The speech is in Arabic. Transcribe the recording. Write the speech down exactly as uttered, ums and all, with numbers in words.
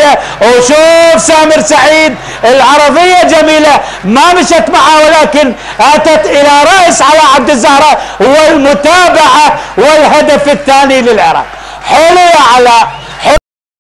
جميلة. وشوف سامر سعيد العرضية جميلة ما مشت معه، ولكن اتت الى رأس على عبد الزهراء والمتابعة والهدف الثاني للعراق. حلو يا علاء.